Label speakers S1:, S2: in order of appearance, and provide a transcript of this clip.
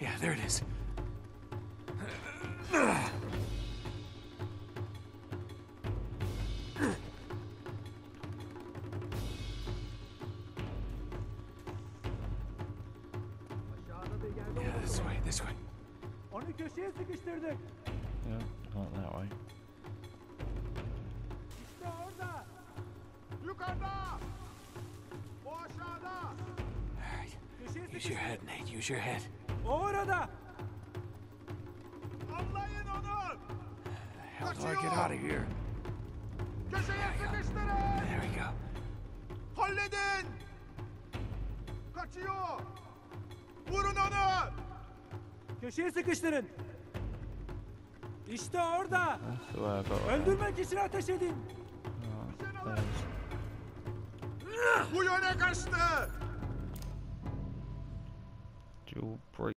S1: Yeah, there it is. Yeah, this way, this way.
S2: Onu köşeye sıkıştırdık.
S3: Yeah, not that way.
S2: İşte orada.
S4: Yukarıda! O aşağıda!
S1: All right.
S2: Köşeye
S1: Use your
S2: sıkıştırdık.
S1: head, Nate. Use your head.
S2: O orada.
S4: Anlayın onu!
S1: How do I get out of here?
S4: Köşeye sıkıştırın!
S1: There we go.
S4: Halledin! Kaçıyor! Vurun onu!
S2: Köşeye sıkıştırın. İşte orada.
S3: That's the way I got around.
S2: Öldürmek için ateş edin.
S3: Oh, there's
S4: Bu yöne kaçtı!
S3: dual break.